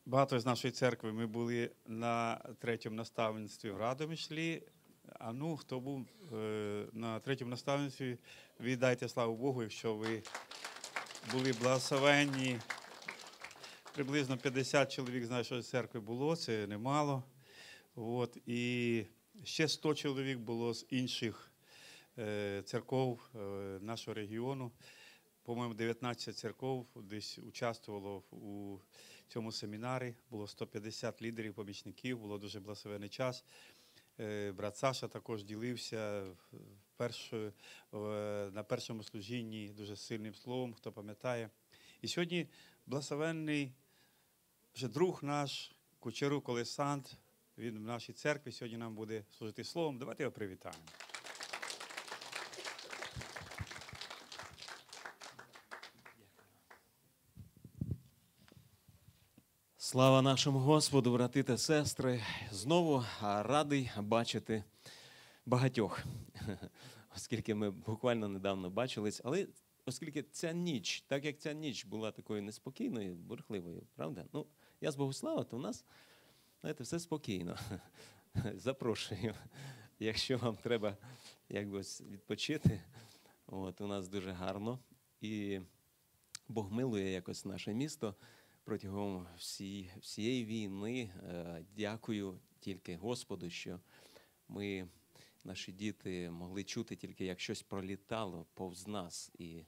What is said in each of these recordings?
Багато з нашої церкви ми були на третьому наставництві в Радомишлі. А ну, хто був на третьому наставництві, віддайте славу Богу, якщо ви були благословенні. Приблизно 50 чоловік з нашої церкви було, це немало. От. І ще 100 чоловік було з інших церков нашого регіону. По-моєму, 19 церков десь участвувало у цьому семінарі. Було 150 лідерів, помічників, було дуже благословений час. Брат Саша також ділився на першому служінні дуже сильним словом, хто пам'ятає. І сьогодні благословенний вже друг наш, Кучерук Олександр, він в нашій церкві сьогодні нам буде служити словом. Давайте його привітаємо. Слава нашому Господу, брати та сестри. Знову радий бачити багатьох, оскільки ми буквально недавно бачились. Але оскільки ця ніч, так як ця ніч була такою неспокійною, бурхливою, правда? Ну, я з Богослава, то в нас, знаєте, все спокійно. Запрошую, якщо вам треба якось відпочити. От, у нас дуже гарно. І Бог милує якось наше місто. Протягом всієї війни дякую тільки Господу, що ми, наші діти, могли чути тільки, як щось пролітало повз нас. І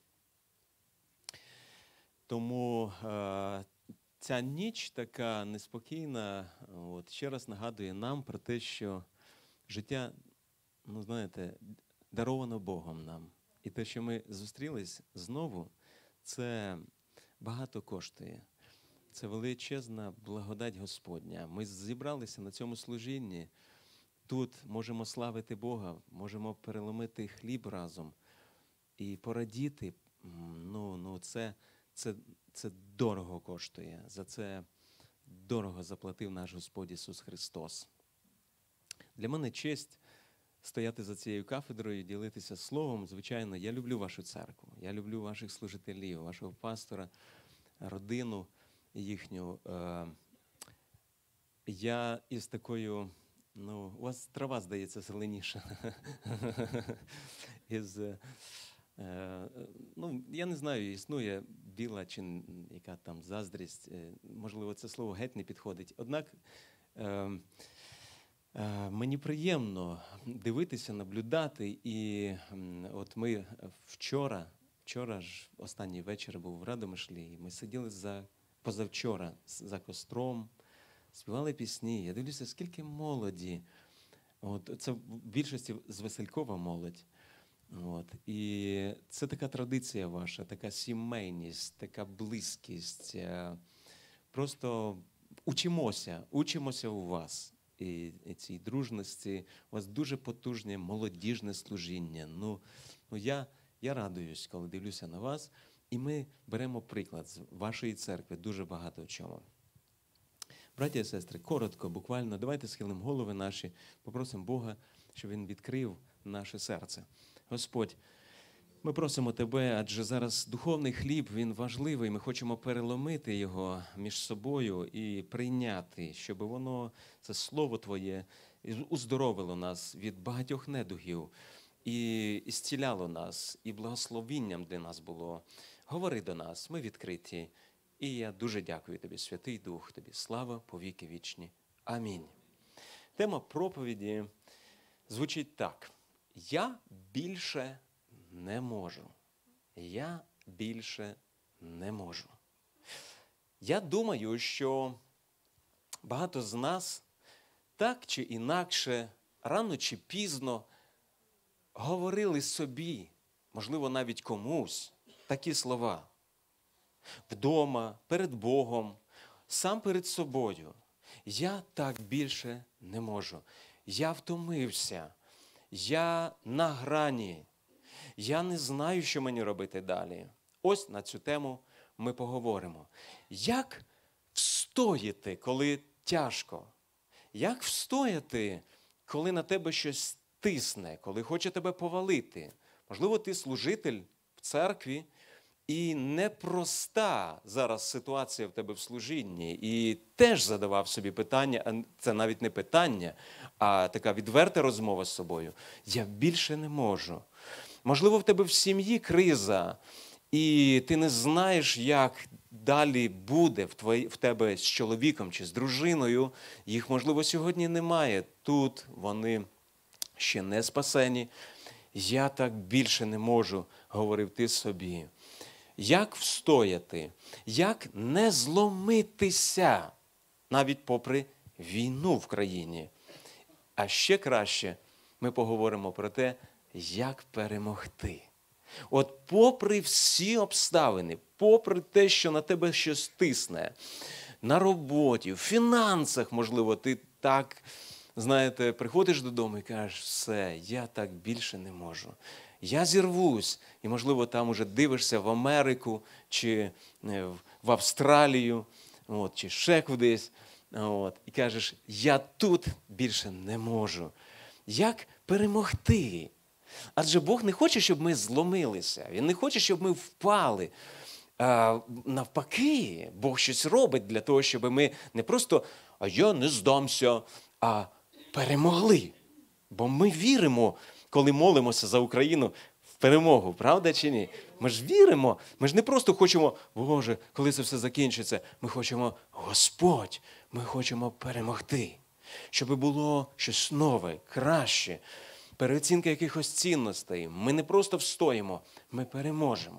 тому ця ніч така неспокійна, ще раз нагадує нам про те, що життя, ну знаєте, даровано Богом нам. І те, що ми зустрілись знову, це багато коштує. Це величезна благодать Господня. Ми зібралися на цьому служінні. Тут можемо славити Бога, можемо переломити хліб разом і порадіти. Це дорого коштує. За це дорого заплатив наш Господь Ісус Христос. Для мене честь стояти за цією кафедрою, ділитися словом. Звичайно, я люблю вашу церкву, я люблю ваших служителів, вашого пастора, родину їхню. Я із такою, у вас трава, здається, зеленіша. Я не знаю, існує біла чи яка там заздрість. Можливо, це слово геть не підходить. Однак мені приємно дивитися, наблюдати. І от ми вчора ж останній вечір був в Радомишлі, і ми сиділи позавчора за костром, співали пісні. Я дивлюся, скільки молоді. Це в більшості з Василькова молодь. І це така традиція ваша, така сімейність, така близькість. Просто учимося у вас. І цій дружності. У вас дуже потужне молодіжне служіння. Я радуюсь, коли дивлюся на вас. І ми беремо приклад з вашої церкви дуже багато в чому. Браті і сестри, коротко, буквально, давайте схилимо голови наші, попросимо Бога, щоб Він відкрив наше серце. Господь, ми просимо Тебе, адже зараз духовний хліб, він важливий, ми хочемо переломити його між собою і прийняти, щоб воно, це Слово Твоє, уздоровило нас від багатьох недугів і зціляло нас, і благословінням для нас було. Говори до нас, ми відкриті. І я дуже дякую Тобі, Святий Дух, Тобі слава повіки вічні. Амінь. Тема проповіді звучить так. Я більше не можу. Я більше не можу. Я думаю, що багато з нас так чи інакше, рано чи пізно говорили собі, можливо, навіть комусь, такі слова. Вдома, перед Богом, сам перед собою. Я так більше не можу. Я втомився. Я на грані. Я не знаю, що мені робити далі. Ось на цю тему ми поговоримо. Як встояти, коли тяжко? Як встояти, коли на тебе щось тисне, коли хоче тебе повалити? Можливо, ти служитель в церкві, І непроста зараз ситуація в тебе в служінні. І теж задавав собі питання, а це навіть не питання, а така відверта розмова з собою. Я більше не можу. Можливо, в тебе в сім'ї криза, і ти не знаєш, як далі буде в тебе з чоловіком чи з дружиною. Їх, можливо, сьогодні немає. Тут вони ще не спасені. Я так більше не можу, говорив ти собі. Як встояти? Як не зломитися, навіть попри війну в країні? А ще краще ми поговоримо про те, як перемогти. От попри всі обставини, попри те, що на тебе щось тисне, на роботі, в фінансах, можливо, ти так, знаєте, приходиш додому і кажеш, все, я так більше не можу. Я зірвусь, і, можливо, там уже дивишся в Америку, чи в Австралію, чи ще кудись, і кажеш, я тут більше не можу. Як перемогти? Адже Бог не хоче, щоб ми зломилися. Він не хоче, щоб ми впали. Навпаки, Бог щось робить для того, щоб ми не просто «а я не здамся», а перемогли. Бо ми віримо, коли молимося за Україну, в перемогу, правда чи ні? Ми ж віримо, ми ж не просто хочемо, Боже, коли це все закінчиться, ми хочемо, Господь, ми хочемо перемогти. Щоб було щось нове, краще, переоцінка якихось цінностей. Ми не просто встоїмо, ми переможемо.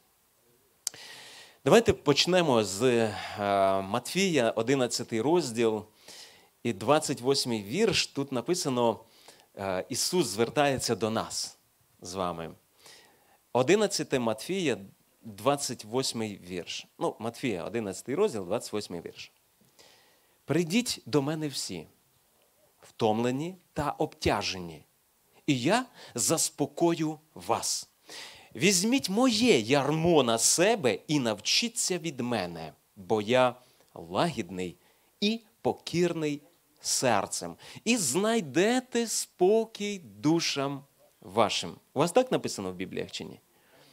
Давайте почнемо з Матфія, 11 розділ і 28 вірш. Тут написано, Ісус звертається до нас з вами. 11 Матфія, 28 вірш. Матфія, 11 розділ, 28 вірш. «Прийдіть до мене всі, втомлені та обтяжені, і я заспокою вас. Візьміть моє ярмо на себе і навчіться від мене, бо я лагідний і покірний серцем, і знайдете спокій душам вашим». У вас так написано в Бібліях чи ні?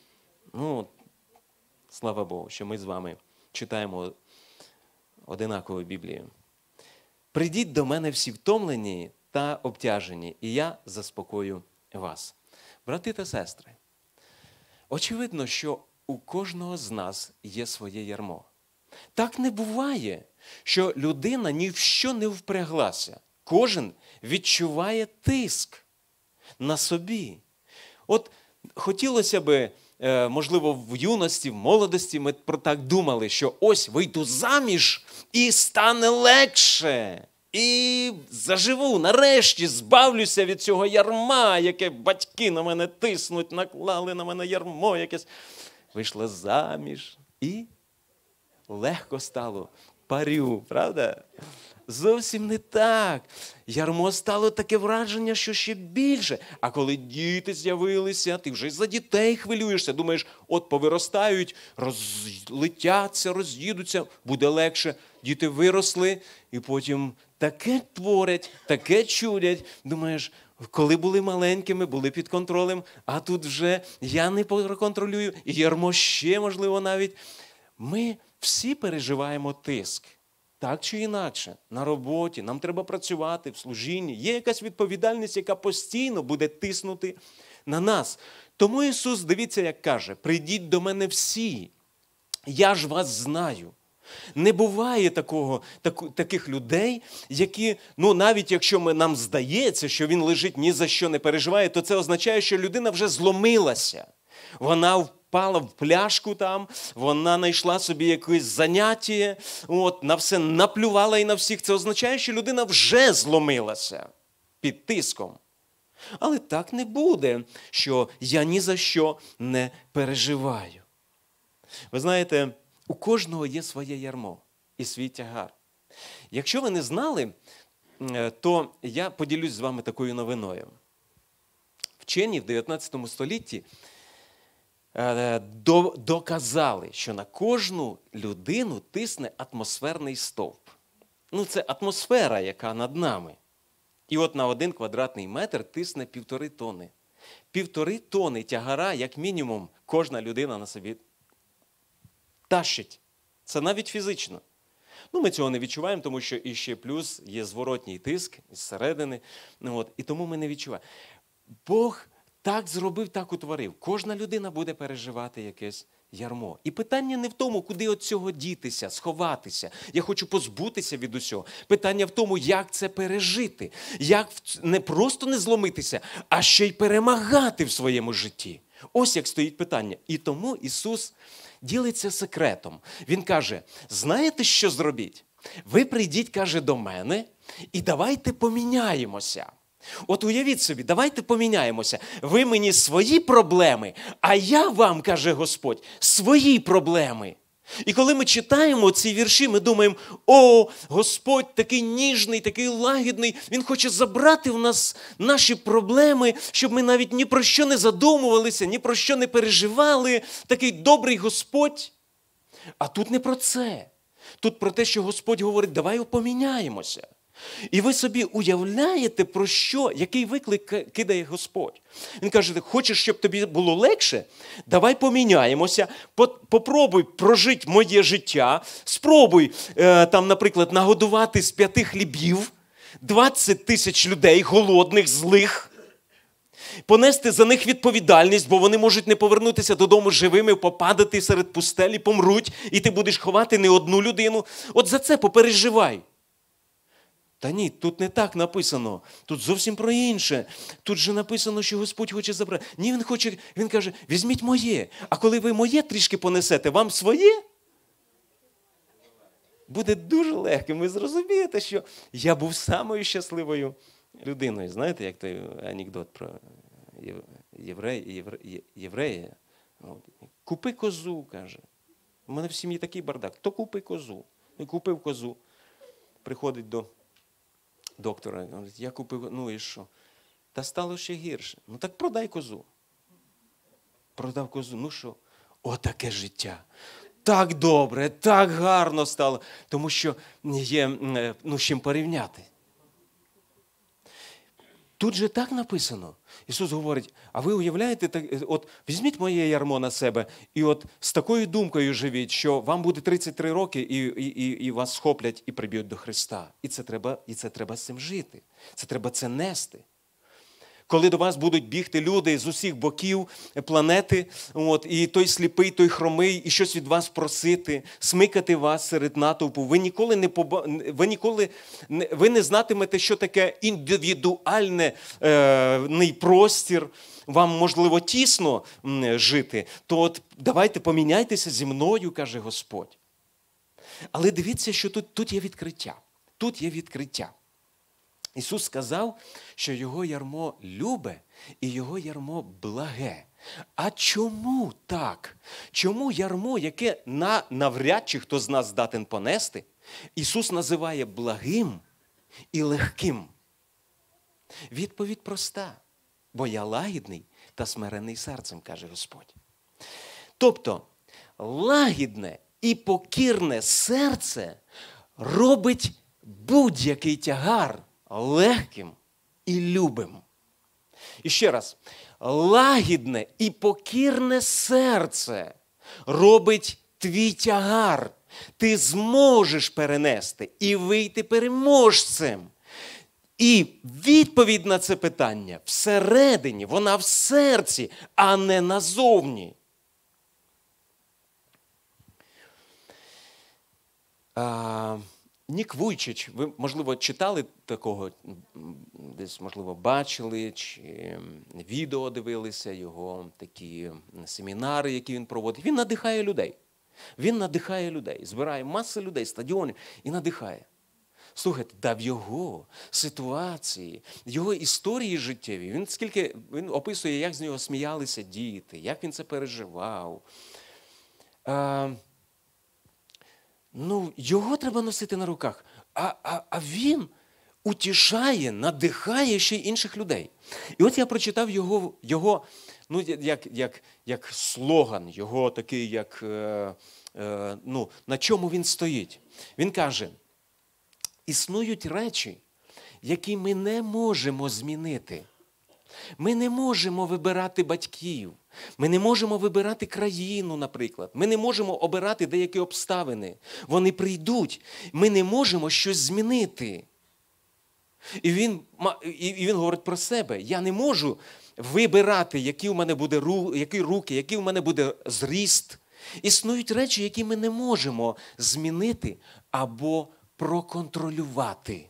Слава Богу, що ми з вами читаємо одинакову Біблію. «Прийдіть до мене всі втомлені та обтяжені, і я заспокою вас». Брати та сестри, очевидно, що у кожного з нас є своє ярмо. Так не буває, що людина ні в що не впряглася. Кожен відчуває тиск на собі. От хотілося б, можливо, в юності, в молодості ми про так думали, що ось вийду заміж і стане легше. І заживу, нарешті збавлюся від цього ярма, яке батьки на мене тиснуть, наклали на мене ярмо якесь. Вийшла заміж і легко стало. Парю, правда? Зовсім не так. Ярмо стало таке враження, що ще більше. А коли діти з'явилися, ти вже за дітей хвилюєшся. Думаєш, от повиростають, розлетяться, роз'їдуться, буде легше. Діти виросли і потім таке творять, таке чудять. Думаєш, коли були маленькими, були під контролем, а тут вже я не проконтролюю, і ярмо ще, можливо, навіть. Ми всі переживаємо тиск. Так чи інакше, на роботі, нам треба працювати, в служінні. Є якась відповідальність, яка постійно буде тиснути на нас. Тому Ісус, дивіться, як каже, «Прийдіть до мене всі, я ж вас знаю». Не буває таких людей, які, навіть якщо нам здається, що він лежить, ні за що не переживає, то це означає, що людина вже зломилася. Вона впала в пляшку там, вона знайшла собі якесь заняття, на все наплювала і на всіх. Це означає, що людина вже зломилася під тиском. Але так не буде, що я ні за що не переживаю. Ви знаєте, у кожного є своє ярмо і свій тягар. Якщо ви не знали, то я поділюсь з вами такою новиною. Вчені в 19 столітті доказали, що на кожну людину тисне атмосферний стовп. Це атмосфера, яка над нами. І от на 1 квадратний метр тисне 1,5 тони. 1,5 тони тягара, як мінімум, кожна людина на собі Тащить. Це навіть фізично. Ну, ми цього не відчуваємо, тому що іще плюс є зворотній тиск зсередини. І тому ми не відчуваємо. Бог так зробив, так утворив. Кожна людина буде переживати якесь ярмо. І питання не в тому, куди від цього дітися, сховатися. Я хочу позбутися від усього. Питання в тому, як це пережити. Як не просто не зломитися, а ще й перемагати в своєму житті. Ось як стоїть питання. І тому Ісус ділиться секретом. Він каже, знаєте, що зробіть? Ви прийдіть, каже, до мене і давайте поміняємося. От уявіть собі, давайте поміняємося. Ви мені свої проблеми, а я вам, каже Господь, свої проблеми. І коли ми читаємо ці вірші, ми думаємо, о, Господь такий ніжний, такий лагідний, Він хоче забрати в нас наші проблеми, щоб ми навіть ні про що не задумувалися, ні про що не переживали. Такий добрий Господь. А тут не про це. Тут про те, що Господь говорить, давай поміняємося. І ви собі уявляєте, про що, який виклик кидає Господь. Він каже, хочеш, щоб тобі було легше? Давай поміняємося, попробуй прожити моє життя, спробуй, там, наприклад, нагодувати з 5 хлібів 20 тисяч людей, голодних, злих, понести за них відповідальність, бо вони можуть не повернутися додому живими, попадати серед пустелі, помруть, і ти будеш ховати не одну людину. От за це попереживай. Та ні, тут не так написано. Тут зовсім про інше. Тут же написано, що Господь хоче забрати. Ні, Він каже, візьміть моє. А коли ви моє трішки понесете, вам своє? Буде дуже легко. Ви зрозумієте, що я був самою щасливою людиною. Знаєте, як той анекдот про єврея? Купи козу, каже. У мене в сім'ї такий бардак. То купи козу. І купив козу. Приходить до доктора, говорить, я купив, ну і що? Та стало ще гірше. Ну так продай козу. Продав козу, ну що? Отаке життя. Так добре, так гарно стало, тому що є, з чим порівняти. Тут же так написано. Ісус говорить, а ви уявляєте, от візьміть моє ярмо на себе і от з такою думкою живіть, що вам буде 33 роки і вас схоплять і приб'ють до Христа. І це треба з цим жити. Це треба це нести. Коли до вас будуть бігти люди з усіх боків планети, і той сліпий, той хромий, і щось від вас просити, смикати вас серед натовпу, ви не знатимете, що таке індивідуальний простір, вам, можливо, тісно жити, то от давайте поміняйтеся зі мною, каже Господь. Але дивіться, що тут є відкриття. Тут є відкриття. Ісус сказав, що його ярмо любе і його ярмо благе. А чому так? Чому ярмо, яке навряд чи хто з нас здатен понести, Ісус називає благим і легким? Відповідь проста. Бо я лагідний та смирений серцем, каже Господь. Тобто, лагідне і покірне серце робить будь-який тягар легким і любим. І ще раз. Лагідне і покірне серце робить твій тягар. Ти зможеш перенести і вийти переможцем. І відповідь на це питання всередині, вона в серці, а не назовні. Нік Вуйчич, ви, можливо, читали такого, десь, можливо, бачили, чи відео дивилися, його такі семінари, які він проводить. Він надихає людей. Він надихає людей, збирає маси людей, стадіони і надихає. Слухайте, в його ситуації, його історії життєві, він описує, як з нього сміялися діти, як він це переживав. Його треба носити на руках, а він утішає, надихає ще й інших людей. І от я прочитав його як слоган, його такий, на чому він стоїть. Він каже, існують речі, які ми не можемо змінити. Ми не можемо вибирати батьків. Ми не можемо вибирати країну, наприклад. Ми не можемо обирати деякі обставини. Вони прийдуть. Ми не можемо щось змінити. І він говорить про себе. Я не можу вибирати, які в мене буде які руки, який в мене буде зріст. Існують речі, які ми не можемо змінити або проконтролювати.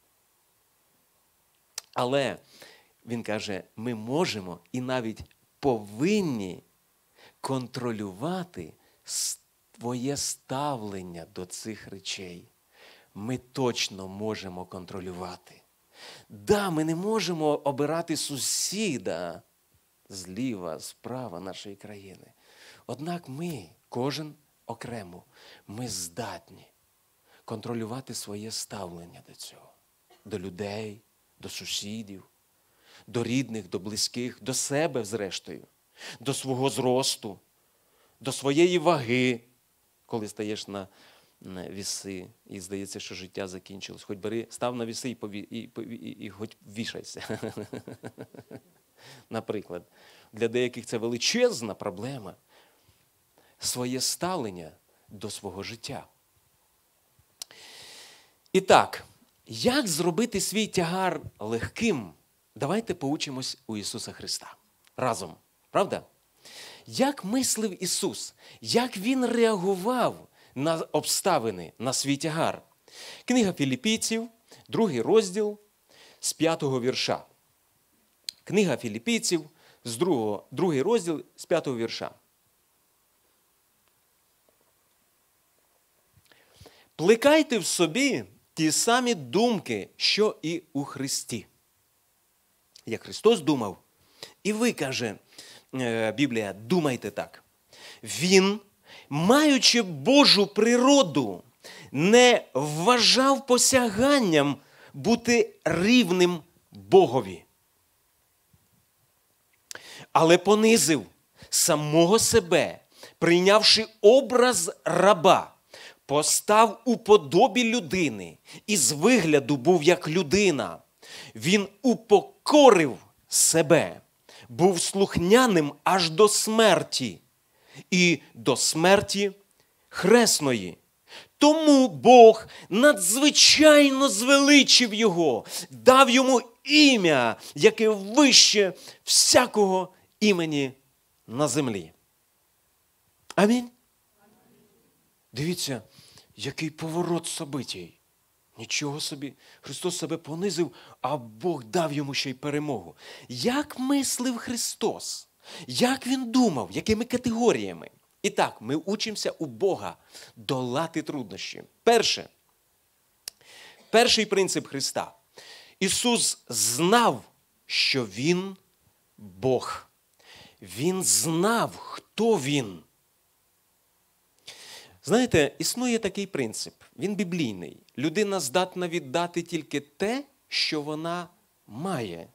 Але він каже, ми можемо і навіть повинні контролювати своє ставлення до цих речей. Ми точно можемо контролювати. Да, ми не можемо обирати сусіда зліва, справа нашої країни. Однак ми, кожен окремо, ми здатні контролювати своє ставлення до цього. До людей, до сусідів, до рідних, до близьких, до себе, зрештою, до свого зросту, до своєї ваги, коли стаєш на віси і здається, що життя закінчилось. Хоч бери, став на віси і хоч вішайся. Наприклад, для деяких це величезна проблема. Своє ставлення до свого життя. І так, як зробити свій тягар легким? Давайте поучимось у Ісуса Христа. Разом. Правда? Як мислив Ісус? Як Він реагував на обставини, на свій тягар? Книга Філіпійців, 2 розділ, з 5 вірша. Книга Філіпійців, 2 розділ, з 5 вірша. Плекайте в собі ті самі думки, що і у Христі. Як Христос думав, і ви, каже Біблія, думайте так. Він, маючи Божу природу, не вважав посяганням бути рівним Богові. Але понизив самого себе, прийнявши образ раба, постав у подобі людини і з вигляду був як людина. Він упокорив себе, був слухняним аж до смерті і до смерті хресної. Тому Бог надзвичайно звеличив його, дав йому ім'я, яке вище всякого імені на землі. Амінь. Дивіться, який поворот событій. Нічого собі. Христос себе понизив, а Бог дав йому ще й перемогу. Як мислив Христос? Як Він думав? Якими категоріями? І так, ми учимося у Бога долати труднощі. Перший принцип Христа. Ісус знав, що Він Бог. Він знав, хто Він. Знаєте, існує такий принцип, він біблійний. Людина здатна віддати тільки те, що вона має.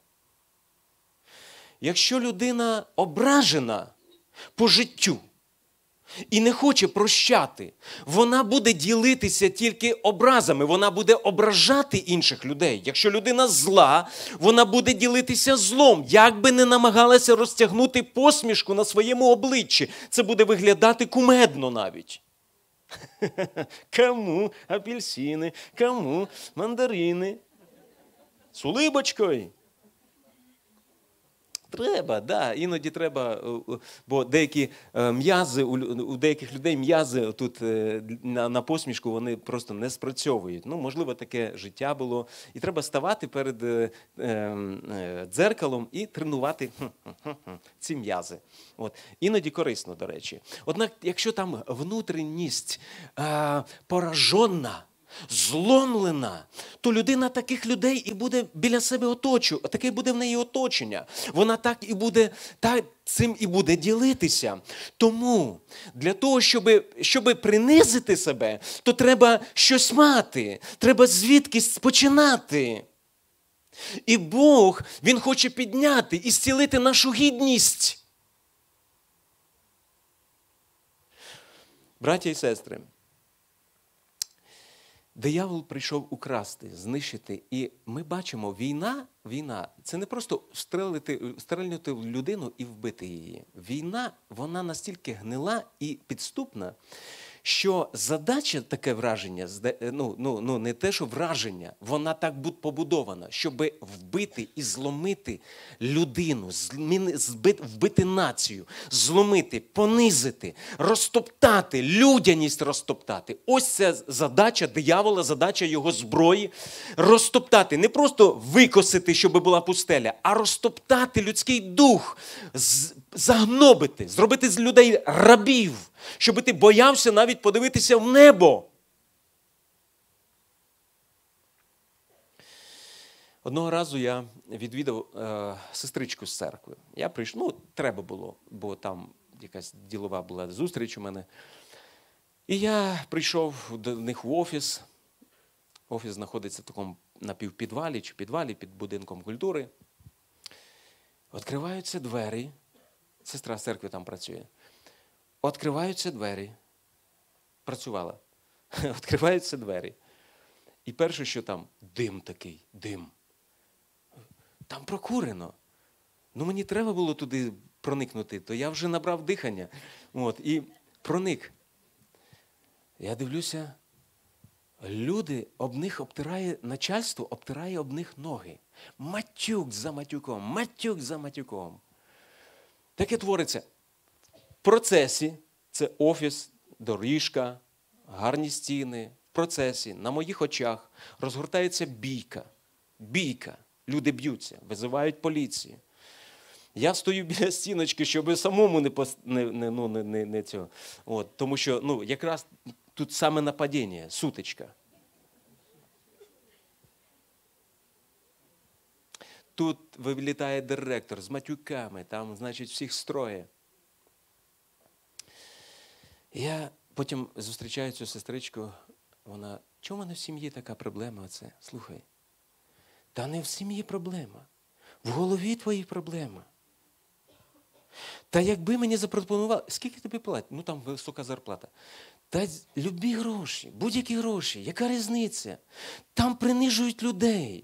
Якщо людина ображена по життю і не хоче прощати, вона буде ділитися тільки образами, вона буде ображати інших людей. Якщо людина зла, вона буде ділитися злом, як би не намагалася розтягнути посмішку на своєму обличчі. Це буде виглядати кумедно навіть. Кому апельсини, кому мандарини. З улибочкою. Треба, да, іноді треба, бо деякі м'язи, у деяких людей м'язи тут на посмішку, вони просто не спрацьовують. Ну, можливо, таке життя було. І треба ставати перед дзеркалом і тренувати ці м'язи. От. Іноді корисно, до речі. Однак, якщо там внутрішність поражена, зломлена, то людина таких людей і буде біля себе оточувати, таке буде в неї оточення. Вона так і буде, цим і буде ділитися. Тому для того, щоб принизити себе, то треба щось мати, треба звідкись починати. І Бог, Він хоче підняти і зцілити нашу гідність. Браття і сестри, Диявол прийшов украсти, знищити. І ми бачимо, війна – це не просто стрельнути в людину і вбити її. Війна, вона настільки гнила і підступна, що задача, таке враження, не те, що враження, вона так побудована, щоб вбити і зломити людину, вбити націю, зломити, понизити, розтоптати, людяність розтоптати. Ось це задача диявола, задача його зброї. Розтоптати, не просто викосити, щоб була пустеля, а розтоптати людський дух, загнобити, зробити з людей рабів, щоб ти боявся навіть подивитися в небо. Одного разу я відвідав сестричку з церкви. Я прийшов, треба було, бо там якась ділова була зустріч у мене. І я прийшов до них в офіс. Офіс знаходиться в такому напівпідвалі чи підвалі під будинком культури. Відкриваються двері. Сестра з церкви там працює. Відкриваються двері. Працювала. Відкриваються двері. І перше, що там, дим такий, дим. Там прокурено. Мені треба було туди проникнути, то я вже набрав дихання. І проник. Я дивлюся, люди, об них обтирає, начальство обтирає об них ноги. Матюк за матюком, матюк за матюком. Таке твориться. В процесі, це офіс, доріжка, гарні стіни. В процесі, на моїх очах, розгортається бійка. Бійка. Люди б'ються, визивають поліцію. Я стою біля стіночки, щоб самому не цього. Тому що, якраз тут саме нападіння, сутичка. Тут вилітає директор з матюками, там, значить, всіх строє. Я потім зустрічаю цю сестричку, вона, чому в мене в сім'ї така проблема оце? Слухай, та не в сім'ї проблема, в голові твої проблема. Та якби мені запропонували, скільки тобі платять? Там висока зарплата. Та любі гроші, будь-які гроші, яка різниця? Там принижують людей.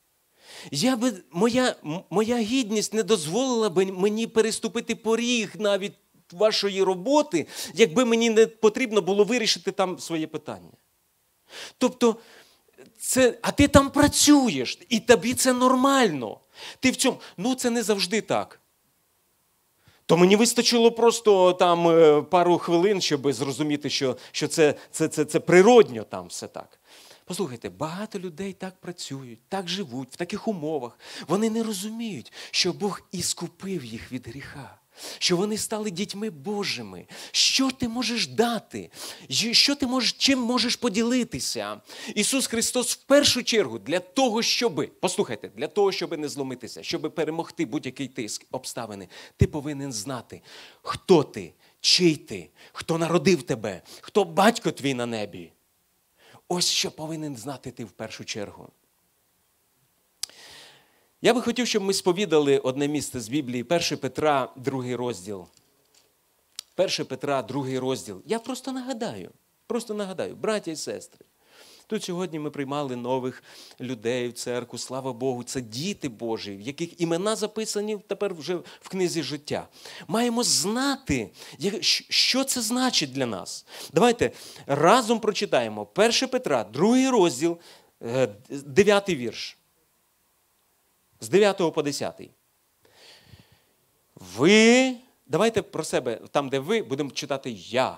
Моя гідність не дозволила б мені переступити поріг навіть вашої роботи, якби мені не потрібно було вирішити там своє питання. Тобто, а ти там працюєш, і тобі це нормально. Ти в цьому, це не завжди так. То мені вистачило просто там пару хвилин, щоб зрозуміти, що це природньо там все так. Послухайте, багато людей так працюють, так живуть, в таких умовах. Вони не розуміють, що Бог іскупив їх від гріха, що вони стали дітьми Божими. Що ти можеш дати? Чим можеш поділитися? Ісус Христос в першу чергу для того, щоб не зломитися, щоб перемогти будь-який тиск, обставини, ти повинен знати, хто ти, чий ти, хто народив тебе, хто батько твій на небі. Ось що повинен знати ти в першу чергу. Я би хотів, щоб ми сповідали одне місце з Біблії, 1 Петра, 2 розділ. 1 Петра, 2 розділ. Я просто нагадаю, браття і сестри. Тут сьогодні ми приймали нових людей в церкву, слава Богу, це діти Божі, в яких імена записані тепер вже в книзі життя. Маємо знати, що це значить для нас. Давайте разом прочитаємо 1 Петра, 2 розділ, 9 вірш. З 9 по 10. Давайте про себе, там де ви, будемо читати я.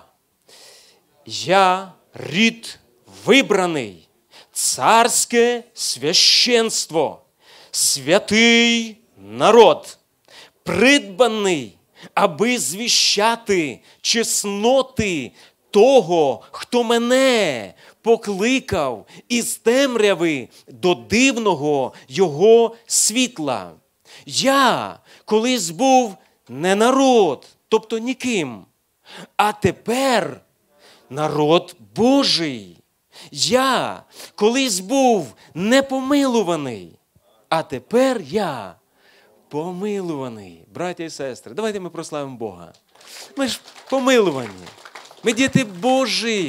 Я рід вибраний, царське священство, святий народ, придбаний, аби звіщати чесноти того, хто мене покликав із темряви до дивного його світла. Я колись був не народ, тобто ніким, а тепер народ Божий. Я колись був непомилуваний, а тепер я помилуваний. Браття і сестри, давайте ми прославимо Бога. Ми ж помилувані. Ми діти Божі.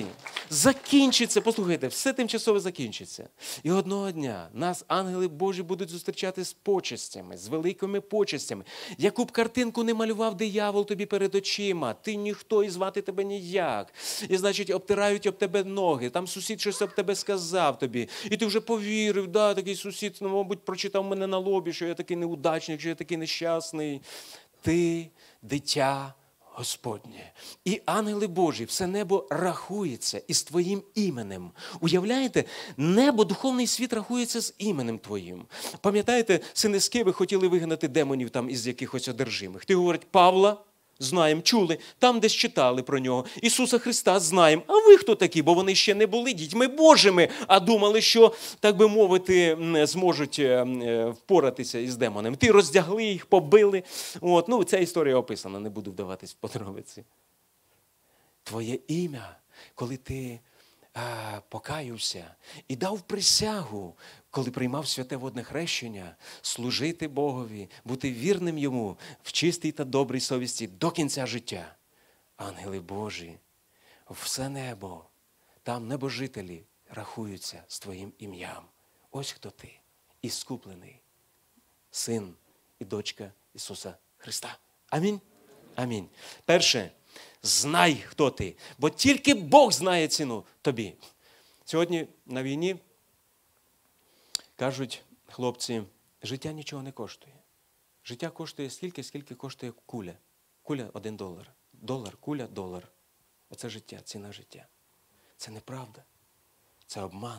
закінчиться. Послухайте, все тимчасово закінчиться. І одного дня нас ангели Божі будуть зустрічати з почестями, з великими почестями. Яку б картинку не малював диявол тобі перед очима, ти ніхто і звати тебе ніяк. І, значить, обтирають об тебе ноги, там сусід щось об тебе сказав тобі. І ти вже повірив, да, такий сусід, ну, мабуть, прочитав мене на лобі, що я такий неудачник, що я такий нещасний. Ти дитя Господнє. І ангели Божі, все небо рахується із твоїм іменем. Уявляєте, небо, духовний світ рахується з іменем твоїм. Пам'ятаєте, сини Скеви хотіли вигнати демонів там із якихось одержимих. Ти говорить, Павла знаємо, чули, там десь читали про нього. Ісуса Христа знаємо. А ви хто такі? Бо вони ще не були дітьми Божими, а думали, що, так би мовити, зможуть впоратися із демонами. Ти роздягли їх, побили. От, ну, ця історія описана, не буду вдаватись в подробиці. Твоє ім'я, коли ти покаявся і дав присягу, коли приймав святе водне хрещення, служити Богові, бути вірним Йому в чистій та добрій совісті до кінця життя. Ангели Божі, все небо, там небожителі рахуються з твоїм ім'ям. Ось хто ти, іскуплений син і дочка Ісуса Христа. Амінь? Амінь. Перше, знай, хто ти, бо тільки Бог знає ціну тобі. Сьогодні на війні кажуть хлопці, життя нічого не коштує. Життя коштує стільки, скільки коштує куля. Куля – $1. Долар, куля – $1. Оце життя, ціна життя. Це неправда. Це обман.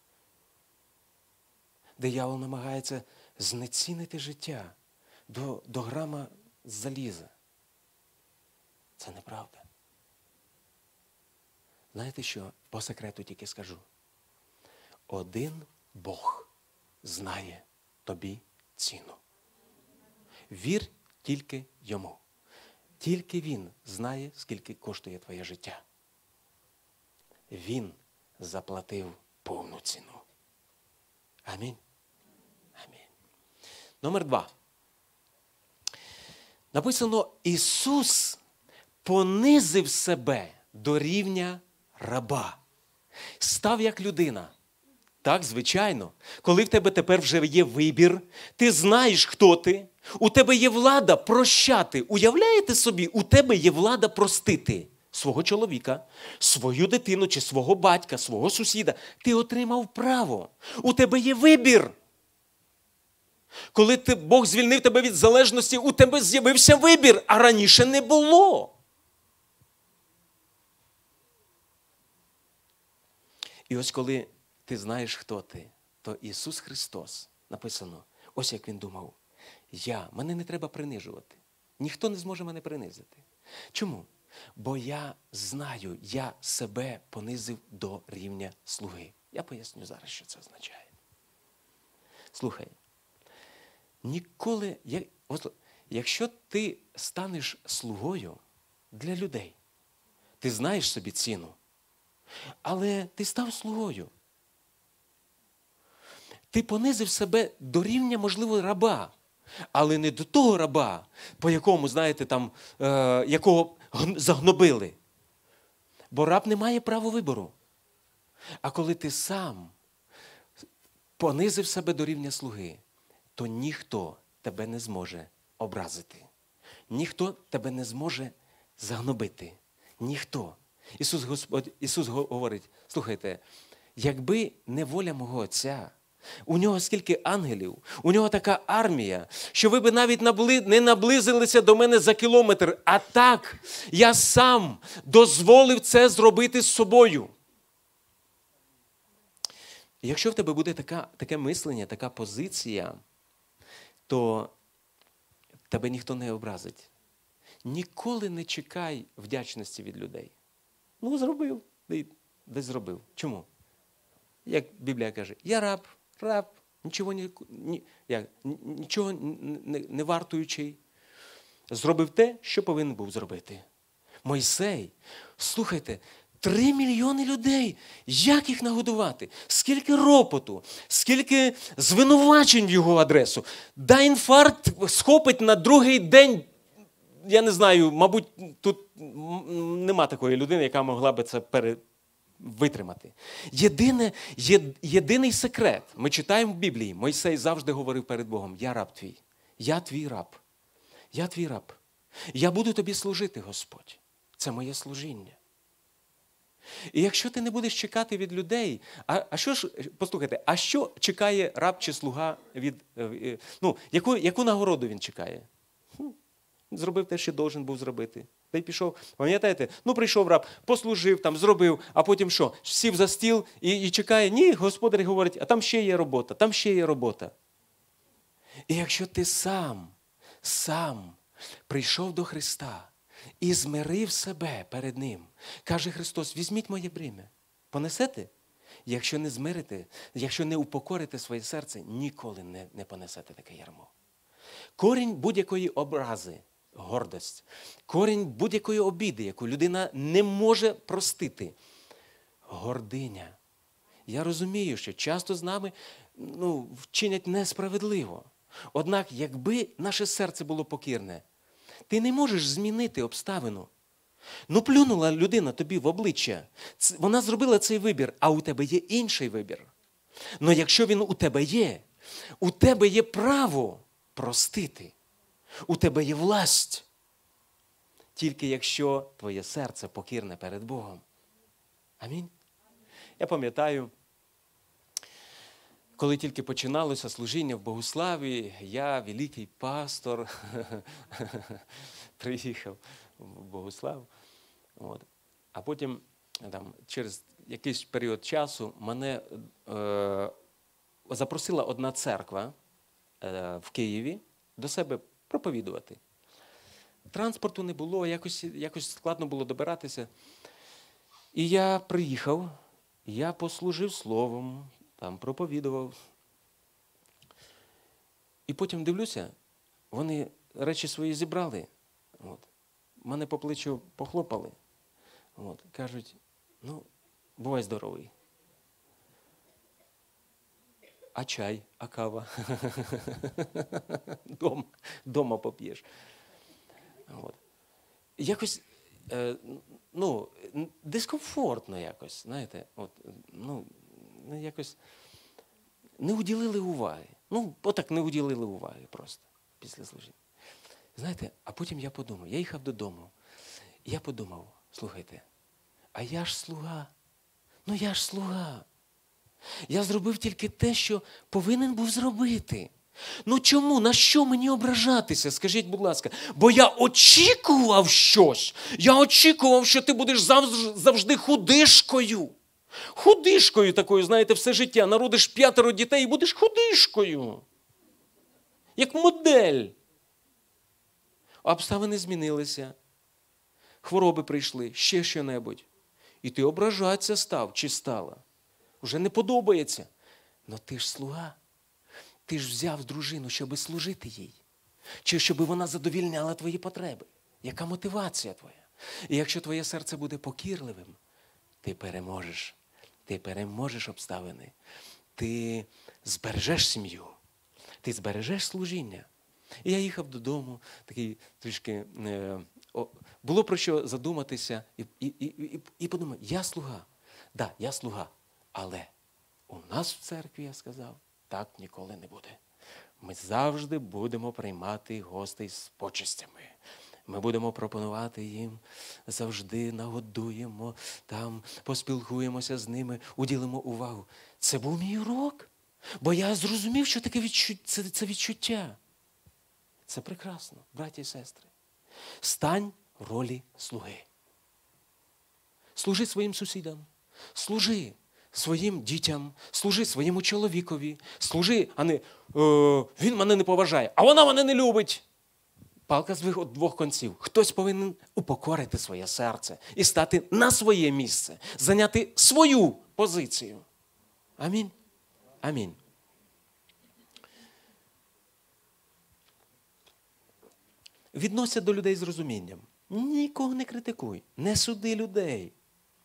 Диявол намагається знецінити життя до грама заліза. Це неправда. Знаєте що? По секрету тільки скажу. Один Бог знає тобі ціну. Вір тільки Йому. Тільки Він знає, скільки коштує твоє життя. Він заплатив повну ціну. Амінь. Амінь. Номер 2. Написано, Ісус понизив себе до рівня раба. Став як людина. Так, звичайно. Коли в тебе тепер вже є вибір, ти знаєш, хто ти, у тебе є влада прощати. Уявляєте собі, у тебе є влада простити свого чоловіка, свою дитину чи свого батька, свого сусіда. Ти отримав право. У тебе є вибір. Коли Бог звільнив тебе від залежності, у тебе з'явився вибір, а раніше не було. І ось коли ти знаєш, хто ти, то Ісус Христос, написано, ось як Він думав, мене не треба принижувати. Ніхто не зможе мене принизити. Чому? Бо я знаю, я себе понизив до рівня слуги. Я поясню зараз, що це означає. Слухай, ніколи, якщо ти станеш слугою для людей, ти знаєш собі ціну, але ти став слугою. Ти понизив себе до рівня, можливо, раба, але не до того раба, по якому, знаєте, там, якого загнобили. Бо раб не має права вибору. А коли ти сам понизив себе до рівня слуги, то ніхто тебе не зможе образити. Ніхто тебе не зможе загнобити. Ніхто. Ісус говорить, слухайте, якби не воля мого Отця, у нього скільки ангелів, у нього така армія, що ви б навіть не наблизилися до мене за кілометр, а так я сам дозволив це зробити з собою. І якщо в тебе буде таке мислення, така позиція, то тебе ніхто не образить. Ніколи не чекай вдячності від людей. Ну, зробив, десь зробив. Чому? Як Біблія каже, я раб, нічого не вартуючий. Зробив те, що повинен був зробити. Мойсей, слухайте, 3 мільйони людей, як їх нагодувати? Скільки ропоту, скільки звинувачень в його адресу. Да інфаркт схопить на другий день. Я не знаю, мабуть, тут нема такої людини, яка могла би це витримати. Єдиний секрет. Ми читаємо в Біблії. Мойсей завжди говорив перед Богом: я раб твій. Я твій раб. Я твій раб. Я буду тобі служити, Господь. Це моє служіння. І якщо ти не будеш чекати від людей, послухайте, а що чекає раб чи слуга від, яку нагороду він чекає? Зробив те, що должен був зробити. Та й пішов, пам'ятаєте, прийшов раб, послужив, там, зробив, а потім що? Сів за стіл і чекає. Ні, господар говорить, а там ще є робота, там ще є робота. І якщо ти сам прийшов до Христа і змирив себе перед Ним, каже Христос: візьміть моє бремя, понесете? Якщо не змирите, якщо не упокорите своє серце, ніколи не понесете таке ярмо. Корінь будь-якої образи – гордость. Корінь будь-якої обіди, яку людина не може простити – гординя. Я розумію, що часто з нами вчинять несправедливо. Однак, якби наше серце було покірне, ти не можеш змінити обставину. Плюнула людина тобі в обличчя. Вона зробила цей вибір, а у тебе є інший вибір. Но якщо він у тебе є право простити. У тебе є власть. Тільки якщо твоє серце покірне перед Богом. Амінь. Я пам'ятаю, коли тільки починалося служіння в Богославі, я, великий пастор, приїхав в Богослав. А потім, через якийсь період часу, мене запросила одна церква в Києві до себе проповідувати. Транспорту не було, якось складно було добиратися. І я приїхав, я послужив словом, там проповідував. І потім дивлюся, вони речі свої зібрали. Мене по плечу похлопали. Кажуть: бувай здоровий. А чай, а кава? Дома поп'єш. Якось, дискомфортно якось, знаєте. Якось не уділили уваги. Отак не уділили уваги просто після служіння. Знаєте, а потім я подумав, я їхав додому, і я подумав: слухайте, а я ж слуга. Я ж слуга. Я зробив тільки те, що повинен був зробити. Чому? На що мені ображатися? Скажіть, будь ласка. Бо я очікував щось. Я очікував, що ти будеш завжди худишкою. Худишкою такою, знаєте, все життя. Народиш 5 дітей і будеш худишкою. Як модель. Обставини змінилися. Хвороби прийшли, ще що-небудь. І ти ображатися став чи стала. Уже не подобається. Но ти ж слуга. Ти ж взяв дружину, щоб служити їй. Чи щоб вона задовільняла твої потреби. Яка мотивація твоя? І якщо твоє серце буде покірливим, ти переможеш. Ти переможеш обставини. Ти збережеш сім'ю. Ти збережеш служіння. І я їхав додому, такий трішки... було про що задуматися і подумав: я слуга. Так, я слуга. Але у нас в церкві, я сказав, так ніколи не буде. Ми завжди будемо приймати гостей з почестями. Ми будемо пропонувати їм, завжди нагодуємо, там поспілкуємося з ними, уділимо увагу. Це був мій урок. Бо я зрозумів, що таке це відчуття. Це прекрасно, браті і сестри. Стань в ролі слуги. Служи своїм сусідам. Служи своїм дітям, служи своєму чоловікові, служи, а не він мене не поважає, а вона мене не любить. Палка з двох кінців. Хтось повинен упокорити своє серце і стати на своє місце, зайняти свою позицію. Амінь. Амінь. Відносься до людей з розумінням. Нікого не критикуй, не суди людей.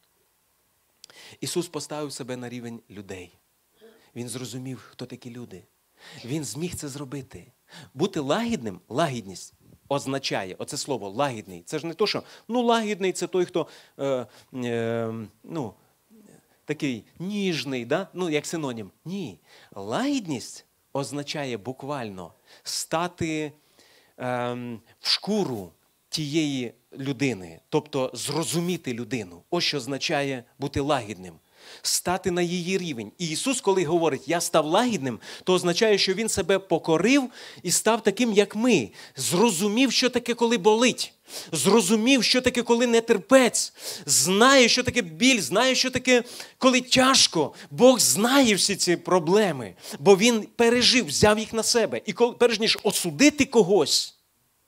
Ісус поставив себе на рівень людей. Він зрозумів, хто такі люди. Він зміг це зробити. Бути лагідним, лагідність означає, оце слово лагідний, це ж не то, що, лагідний це той, хто, такий ніжний, да? Ну, як синонім. Ні. Лагідність означає буквально стати в шкуру тієї людини, тобто зрозуміти людину. Ось що означає бути лагідним. Стати на її рівень. І Ісус, коли говорить, я став лагідним, то означає, що Він себе покорив і став таким, як ми. Зрозумів, що таке, коли болить. Зрозумів, що таке, коли не терпець. Знає, що таке біль, знає, що таке, коли тяжко. Бог знає всі ці проблеми, бо Він пережив, взяв їх на себе. І перш ніж осудити когось,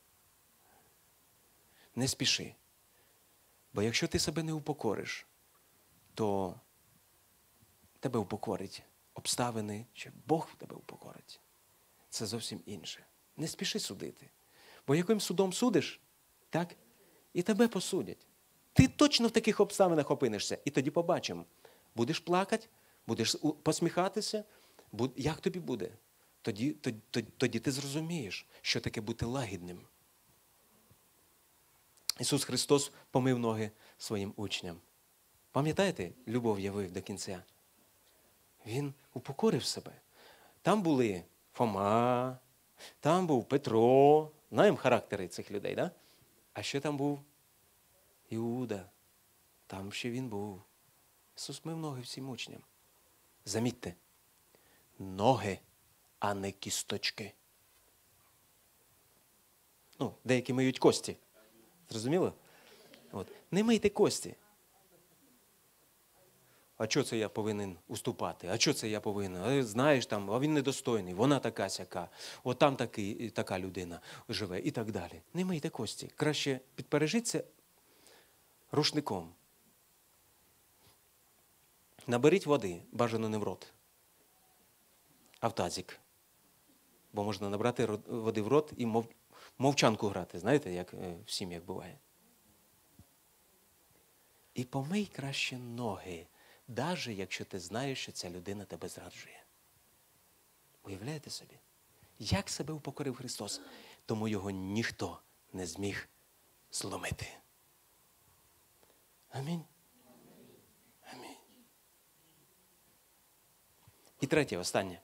не спіши. Бо якщо ти себе не упокориш, то тебе упокорить обставини, що Бог тебе упокорить. Це зовсім інше. Не спіши судити. Бо яким судом судиш, так? І тебе посудять. Ти точно в таких обставинах опинишся. І тоді побачимо. Будеш плакати, будеш посміхатися. Як тобі буде? Тоді ти зрозумієш, що таке бути лагідним. Ісус Христос помив ноги своїм учням. Пам'ятаєте, любов явив до кінця? Він упокорив себе. Там були Фома, там був Петро. Знаємо характери цих людей, да? А ще там був Іуда. Там ще він був. Ісус мив ноги всім учням. Замітьте, ноги, а не кісточки. Ну, деякі миють кості. Зрозуміло? От. Не мийте кості. А чого це я повинен уступати? А чого це я повинен? А, знаєш, там, а він недостойний, вона така-сяка. От там така людина живе і так далі. Не мийте кості. Краще підпережіться рушником. Наберіть води, бажано не в рот, а в тазик. Бо можна набрати води в рот і мовчанку грати. Знаєте, як в сім'ях буває. І помий краще ноги, навіть якщо ти знаєш, що ця людина тебе зраджує. Уявляєте собі? Як себе упокорив Христос? Тому його ніхто не зміг зломити. Амінь. Амінь. І третє, останнє.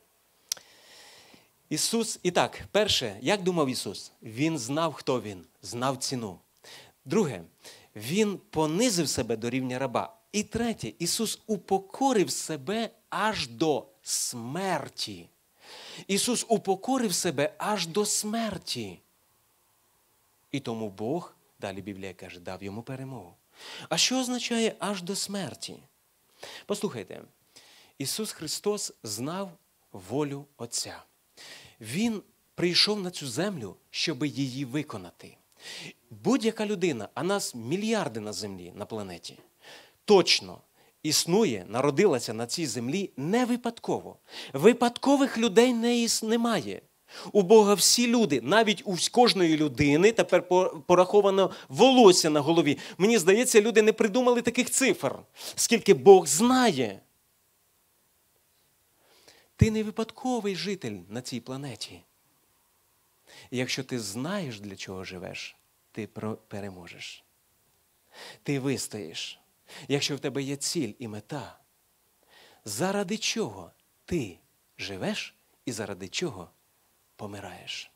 Ісус, і так, перше, як думав Ісус? Він знав, хто Він, знав ціну. Друге, Він понизив себе до рівня раба. І третє, Ісус упокорив себе аж до смерті. Ісус упокорив себе аж до смерті. І тому Бог, далі Біблія каже, дав йому перемогу. А що означає аж до смерті? Послухайте, Ісус Христос знав волю Отця. Він прийшов на цю землю, щоб її виконати. Будь-яка людина, а нас мільярди на землі, на планеті, точно існує, народилася на цій землі не випадково. Випадкових людей немає. У Бога всі люди, навіть у кожної людини, тепер пораховано волосся на голові. Мені здається, люди не придумали таких цифр, скільки Бог знає. Ти не випадковий житель на цій планеті. І якщо ти знаєш, для чого живеш, ти переможеш. Ти вистоїш. Якщо в тебе є ціль і мета, заради чого ти живеш і заради чого помираєш.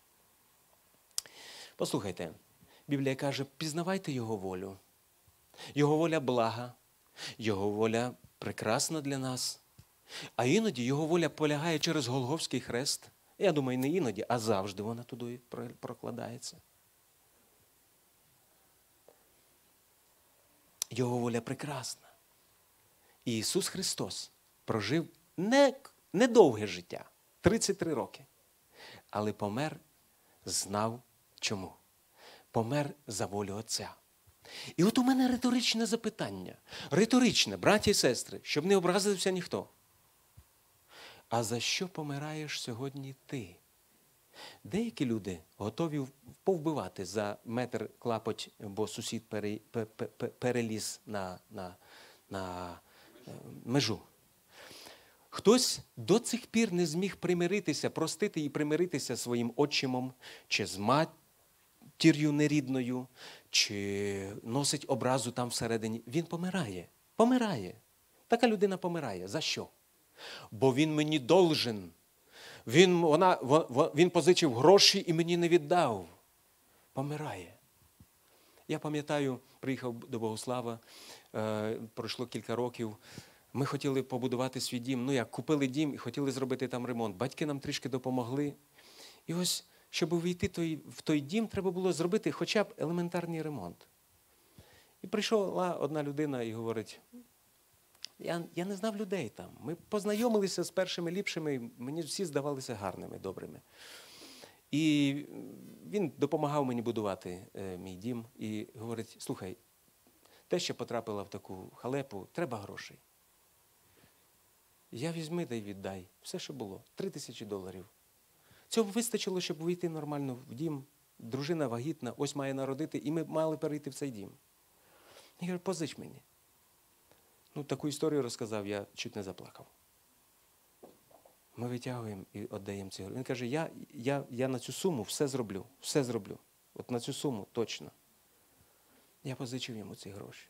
Послухайте, Біблія каже, пізнавайте Його волю. Його воля блага, Його воля прекрасна для нас. А іноді Його воля полягає через Голгофський хрест. Я думаю, не іноді, а завжди вона туди прокладається. Його воля прекрасна. І Ісус Христос прожив недовге життя, 33 роки. Але помер, знав чому. Помер за волю Отця. І от у мене риторичне запитання. Риторичне, браті і сестри, щоб не образився ніхто. А за що помираєш сьогодні ти? Деякі люди готові повбивати за метр клапоть, бо сусід переліз на межу. Хтось до цих пір не зміг примиритися, простити і примиритися своїм отчимом, чи з матір'ю нерідною, чи носить образу там всередині. Він помирає. Помирає. Така людина помирає. За що? Бо він мені должен. Він позичив гроші і мені не віддав. Помирає. Я пам'ятаю, приїхав до Богослава, пройшло кілька років. Ми хотіли побудувати свій дім. Купили дім і хотіли зробити там ремонт. Батьки нам трішки допомогли. І ось, щоб увійти в той дім, треба було зробити хоча б елементарний ремонт. І прийшла одна людина і говорить, я не знав людей там. Ми познайомилися з першими ліпшими, мені всі здавалися гарними, добрими. І він допомагав мені будувати мій дім і говорить, слухай, те, що потрапила в таку халепу, треба грошей. Я візьми та й віддай. Все, що було. $3000. Цього вистачило, щоб вийти нормально в дім. Дружина вагітна, ось має народити, і ми мали перейти в цей дім. Я говорю, позич мені. Таку історію розказав, я чуть не заплакав. Ми витягуємо і віддаємо ці гроші. Він каже, я на цю суму все зроблю. Все зроблю. От на цю суму точно. Я позичив йому ці гроші.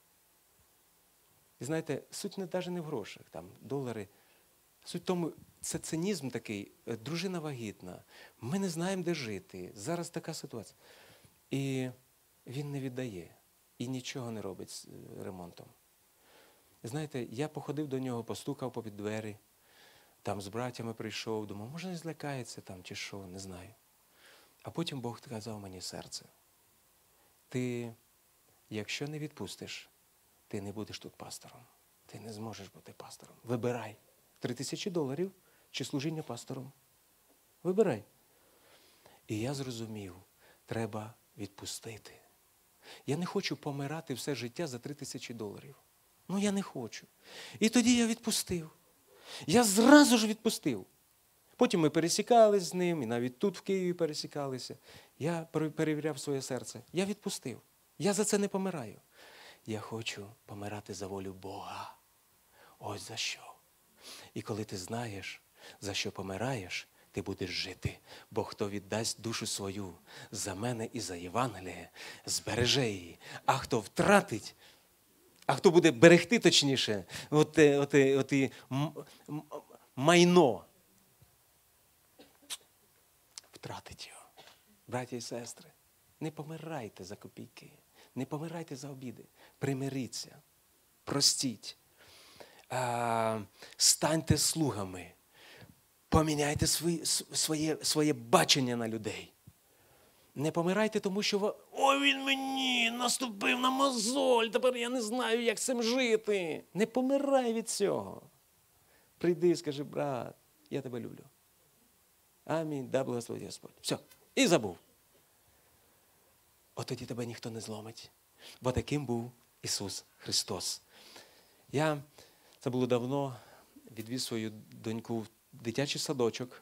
І знаєте, суть навіть не в грошах, там, долари. Суть в тому, це цинізм такий, дружина вагітна, ми не знаємо, де жити, зараз така ситуація. І він не віддає, і нічого не робить з ремонтом. Знаєте, я походив до нього, постукав попід двері, там з братями прийшов, думав, може не злякається там чи що, не знаю. А потім Бог сказав мені серце, ти, якщо не відпустиш, ти не будеш тут пастором. Ти не зможеш бути пастором. Вибирай. $3000 чи служіння пастором. Вибирай. І я зрозумів, треба відпустити. Я не хочу помирати все життя за $3000. Я не хочу. І тоді я відпустив. Я зразу ж відпустив. Потім ми пересікались з ним, і навіть тут в Києві пересікалися. Я перевіряв своє серце. Я відпустив. Я за це не помираю. Я хочу помирати за волю Бога. Ось за що. І коли ти знаєш, за що помираєш, ти будеш жити. Бо хто віддасть душу свою за мене і за Євангеліє, збереже її. А хто втратить, а хто буде берегти, точніше, майно, втратить його. Браті і сестри, не помирайте за копійки, не помирайте за обіди. Примиріться, простіть, станьте слугами, поміняйте своє бачення на людей. Не помирайте, тому що він мені наступив на мозоль, тепер я не знаю, як з цим жити. Не помирай від цього. Прийди і скажи, брат, я тебе люблю. Амінь, да благословить Господь. Все, і забув. От тоді тебе ніхто не зломить. Бо таким був Ісус Христос. Це було давно, відвіз свою доньку в дитячий садочок,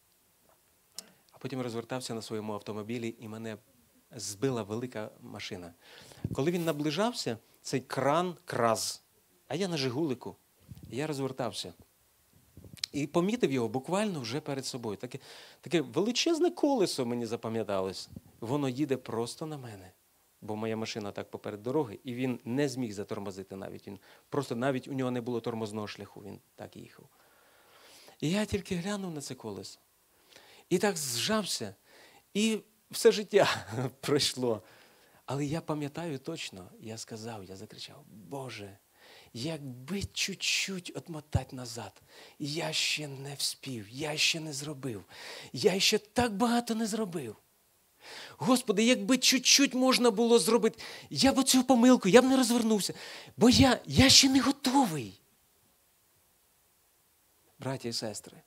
а потім розвертався на своєму автомобілі, і мене збила велика машина. Коли він наближався, цей краз, а я на «Жигулику», я розвертався. І помітив його буквально вже перед собою. Таке величезне колесо мені запам'яталось. Воно їде просто на мене. Бо моя машина так поперед дороги, і він не зміг затормозити навіть. Навіть у нього не було тормозного шляху, він так їхав. І я тільки глянув на це колесо. І так зжався, і все життя пройшло. Але я пам'ятаю точно, я закричав, Боже, якби чуть-чуть отмотати назад, я ще не вспів, я ще не зробив, я ще так багато не зробив. Господи, якби чуть-чуть можна було зробити, я б оцю помилку, я б не розвернувся, бо я ще не готовий. Браті і сестри,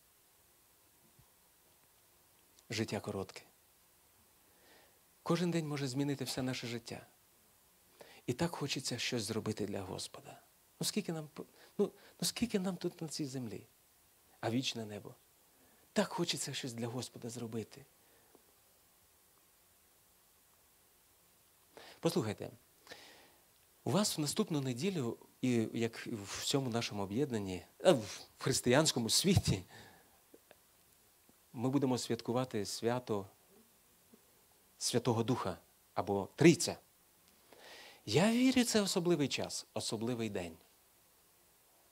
життя коротке. Кожен день може змінити все наше життя. І так хочеться щось зробити для Господа. Скільки нам тут на цій землі, а вічне небо. Так хочеться щось для Господа зробити. Послухайте, у вас в наступну неділю, і як в всьому нашому об'єднанні, в християнському світі, ми будемо святкувати свято Святого Духа або Трійця. Я вірю, це особливий час, особливий день.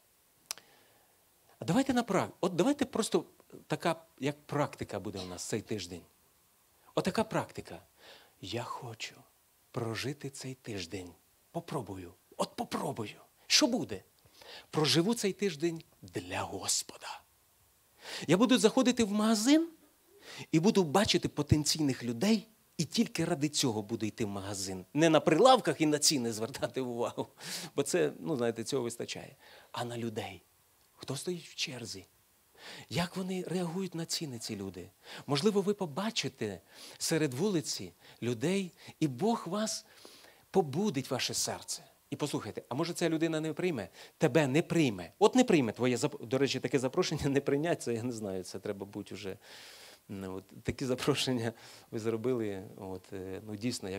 давайте просто така, як практика буде у нас цей тиждень. Отака практика. Я хочу прожити цей тиждень. Попробую. От попробую. Що буде? Проживу цей тиждень для Господа. Я буду заходити в магазин і буду бачити потенційних людей, і тільки ради цього буду йти в магазин. Не на прилавках і на ціни звертати увагу, бо це, знаєте, цього вистачає. А на людей. Хто стоїть в черзі? Як вони реагують на ціни, ці люди? Можливо, ви побачите серед вулиці людей, і Бог вас побудить, ваше серце. І послухайте, а може ця людина не прийме? Тебе не прийме. От не прийме твоє, до речі, таке запрошення не прийняти, це я не знаю, це треба бути вже. Такі запрошення ви зробили, дійсно,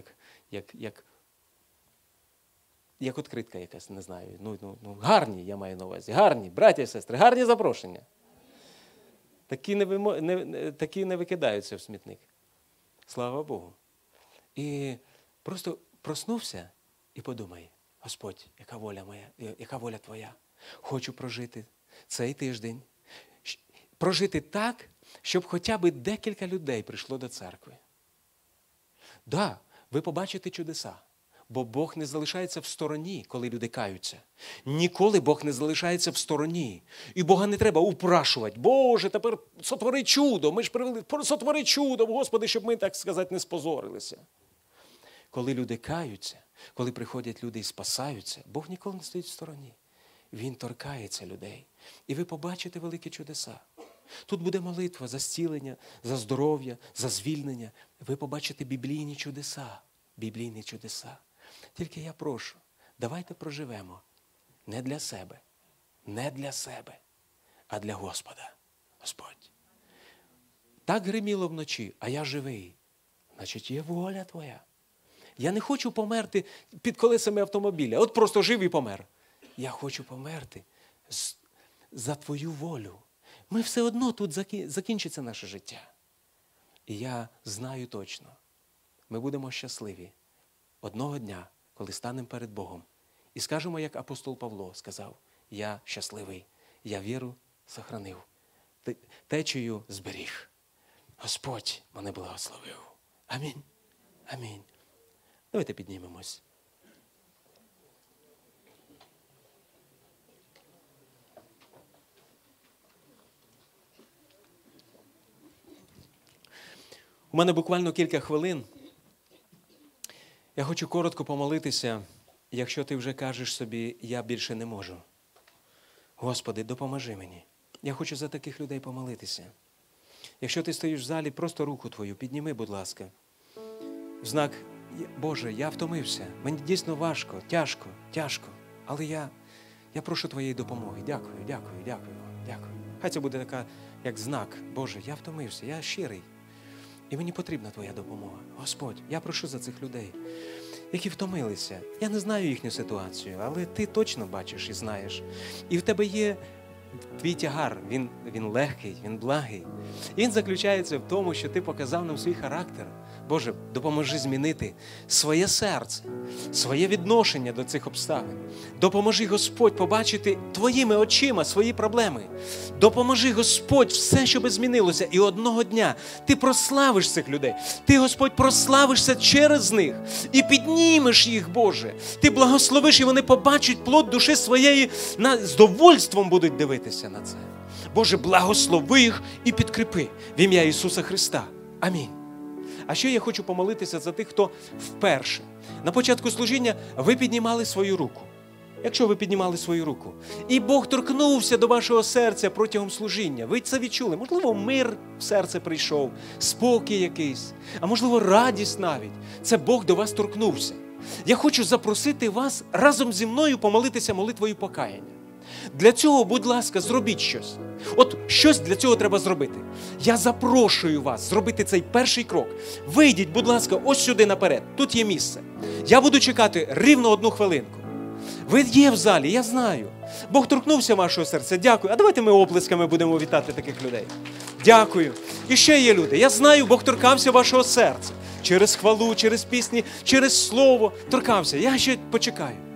як відкритка якась, не знаю. Гарні, я маю на увазі, гарні, браття і сестри, гарні запрошення. Такі не викидаються в смітник. Слава Богу. І просто проснувся і подумай, Господь, яка воля моя, яка воля Твоя? Хочу прожити цей тиждень, прожити так, щоб хоча б декілька людей прийшло до церкви. Да, ви побачите чудеса, бо Бог не залишається в стороні, коли люди каються. Ніколи Бог не залишається в стороні. І Бога не треба упрашувати. Боже, тепер сотвори чудо, ми ж привели, сотвори чудо, Господи, щоб ми, так сказати, не спозорилися. Коли люди каються, коли приходять люди і спасаються, Бог ніколи не стоїть в стороні. Він торкається людей. І ви побачите великі чудеса. Тут буде молитва за зцілення, за здоров'я, за звільнення. Ви побачите біблійні чудеса. Біблійні чудеса. Тільки я прошу, давайте проживемо не для себе, а для Господа. Господь. Так гриміло вночі, а я живий. Значить, є воля Твоя. Я не хочу померти під колесами автомобіля. От просто жив і помер. Я хочу померти за Твою волю. Ми все одно тут закінчиться наше життя. І я знаю точно, ми будемо щасливі одного дня, коли станемо перед Богом. І скажемо, як апостол Павло сказав, я щасливий, я віру сохранив, течею зберіг. Господь мене благословив. Амінь. Амінь. Давайте піднімемось. У мене буквально кілька хвилин. Я хочу коротко помолитися, якщо ти вже кажеш собі, я більше не можу. Господи, допоможи мені. Я хочу за таких людей помолитися. Якщо ти стоїш в залі, просто руку твою підніми, будь ласка. В знак, Боже, я втомився. Мені дійсно важко, тяжко. Але я прошу Твоєї допомоги. Дякую. Хай це буде така, як знак. Боже, я втомився, я щирий. І мені потрібна Твоя допомога. Господь, я прошу за цих людей, які втомилися. Я не знаю їхню ситуацію, але Ти точно бачиш і знаєш. І в Тебе є Твій тягар, він легкий, він благий. І він заключається в тому, що Ти показав нам свій характер. Боже, допоможи змінити своє серце, своє відношення до цих обставин. Допоможи, Господь, побачити Твоїми очима свої проблеми. Допоможи, Господь, все, щоб змінилося. І одного дня Ти прославиш цих людей. Ти, Господь, прославишся через них і піднімеш їх, Боже. Ти благословиш, і вони побачать плод душі своєї, з довольством будуть дивитися на це. Боже, благослови їх і підкріпи в ім'я Ісуса Христа. Амінь. А ще я хочу помолитися за тих, хто вперше. На початку служіння ви піднімали свою руку. Якщо ви піднімали свою руку. І Бог торкнувся до вашого серця протягом служіння. Ви це відчули. Можливо, мир в серце прийшов, спокій якийсь, а можливо, радість навіть. Це Бог до вас торкнувся. Я хочу запросити вас разом зі мною помолитися молитвою покаяння. Для цього, будь ласка, зробіть щось. От щось для цього треба зробити. Я запрошую вас зробити цей перший крок. Вийдіть, будь ласка, ось сюди наперед. Тут є місце. Я буду чекати рівно 1 хвилинку. Ви є в залі, я знаю. Бог торкнувся вашого серця. Дякую. А давайте ми оплесками будемо вітати таких людей. Дякую. І ще є люди. Я знаю, Бог торкався вашого серця. Через хвалу, через пісні, через слово. Торкався. Я ще почекаю.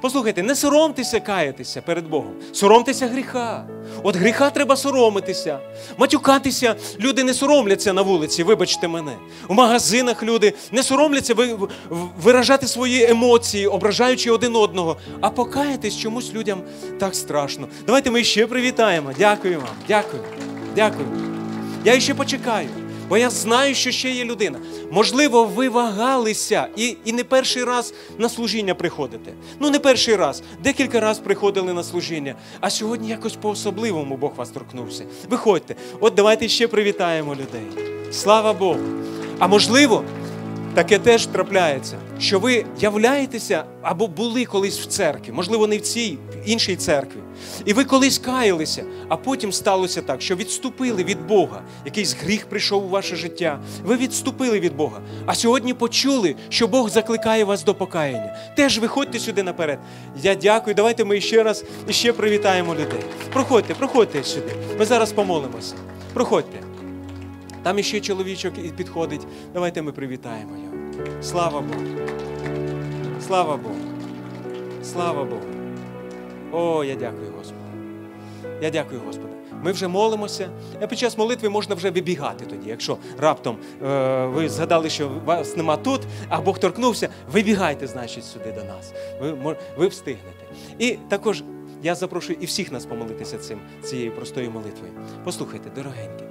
Послухайте, не соромтеся каятися перед Богом. Соромтеся гріха. От гріха треба соромитися. Матюкатися люди не соромляться на вулиці, вибачте мене. У магазинах люди не соромляться виражати свої емоції, ображаючи один одного. А покаятись чомусь людям так страшно. Давайте ми ще привітаємо. Дякую вам. Дякую. Дякую. Я ще почекаю. Бо я знаю, що ще є людина. Можливо, ви вагалися і не перший раз на служіння приходите. Ну, не перший раз. Декілька разів приходили на служіння. А сьогодні якось по-особливому Бог вас торкнувся. Виходьте. От давайте ще привітаємо людей. Слава Богу. А можливо, таке теж трапляється, що ви являєтеся або були колись в церкві, можливо, не в цій, в іншій церкві. І ви колись каялися, а потім сталося так, що відступили від Бога. Якийсь гріх прийшов у ваше життя. Ви відступили від Бога. А сьогодні почули, що Бог закликає вас до покаяння. Теж виходьте сюди наперед. Я дякую. Давайте ми ще раз і ще привітаємо людей. Проходьте сюди. Ми зараз помолимося. Проходьте. Там іще чоловічок підходить. Давайте ми привітаємо його. Слава Богу. Слава Богу. Слава Богу. О, я дякую, Господи. Я дякую, Господи. Ми вже молимося. А під час молитви можна вже вибігати тоді. Якщо раптом ви згадали, що вас нема тут, а Бог торкнувся, вибігайте, значить, сюди до нас. Ви встигнете. І також я запрошую і всіх нас помолитися цією простою молитвою. Послухайте, дорогенькі.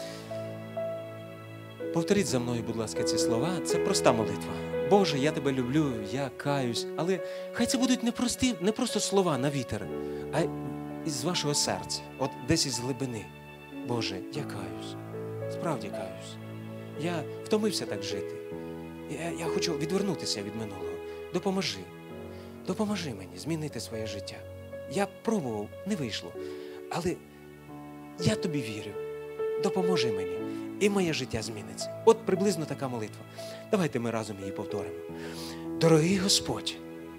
Повторіть за мною, будь ласка, ці слова. Це проста молитва. Боже, я тебе люблю, я каюсь. Але хай це будуть не просто слова на вітер, а із вашого серця. От десь із глибини. Боже, я каюсь. Справді каюсь. Я втомився так жити. Я хочу відвернутися від минулого. Допоможи. Допоможи мені змінити своє життя. Я пробував, не вийшло. Але я тобі вірю. Допоможи мені. І моє життя зміниться. От приблизно така молитва. Давайте ми разом її повторимо. Дорогий Господь,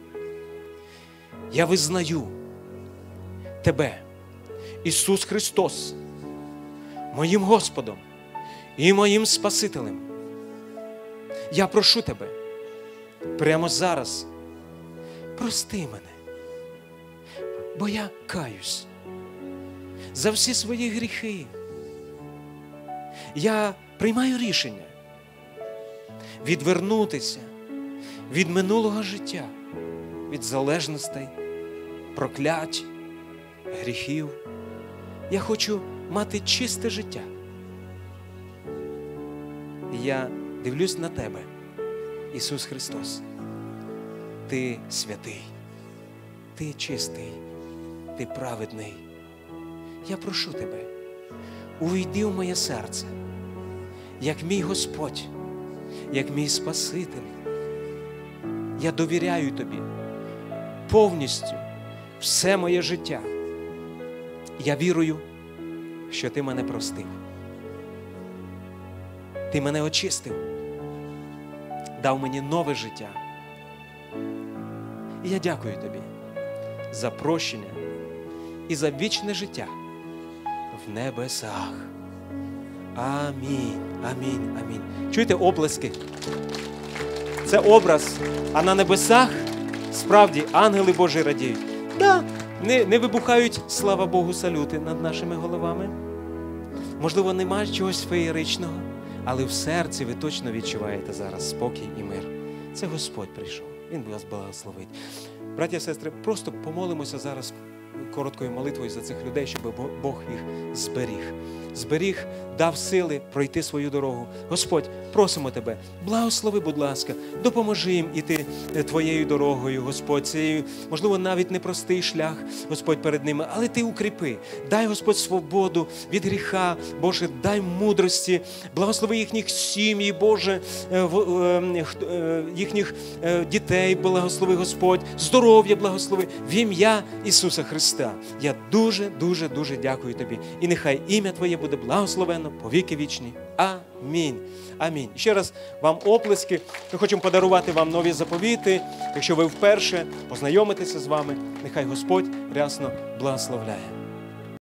я визнаю Тебе, Ісус Христос, моїм Господом і моїм Спасителем. Я прошу Тебе, прямо зараз, прости мене, бо я каюсь за всі свої гріхи. Я приймаю рішення відвернутися від минулого життя, від залежностей, проклять, гріхів. Я хочу мати чисте життя. Я дивлюсь на Тебе, Ісус Христос. Ти святий, Ти чистий, Ти праведний. Я прошу Тебе, увійди в моє серце, як мій Господь, як мій Спаситель. Я довіряю Тобі повністю все моє життя. Я вірую, що Ти мене простив. Ти мене очистив, дав мені нове життя. І я дякую Тобі за прощення і за вічне життя в небесах. Амінь, амінь, амінь. Чуєте оплески? Це образ, а на небесах справді ангели Божі радіють. Да, не вибухають, слава Богу, салюти над нашими головами. Можливо, немає чогось феєричного, але в серці ви точно відчуваєте зараз спокій і мир. Це Господь прийшов, Він вас благословить. Браті і сестри, просто помолимося зараз короткою молитвою за цих людей, щоб Бог їх зберіг. Зберіг, дав сили пройти свою дорогу. Господь, просимо Тебе, благослови, будь ласка, допоможи їм іти Твоєю дорогою, Господь. Це, можливо, навіть непростий шлях, Господь, перед ними, але Ти укріпи. Дай, Господь, свободу від гріха, Боже, дай мудрості, благослови їхніх сім'ї, Боже, їхніх дітей, благослови, Господь, здоров'я благослови в ім'я Ісуса Христа. Я дуже, дуже, дуже дякую Тобі. І нехай ім'я Твоє буде благословено по віки вічні. Амінь. Амінь. Ще раз вам оплески. Ми хочемо подарувати вам нові заповіти. Якщо ви вперше познайомитеся з вами, нехай Господь рясно благословляє.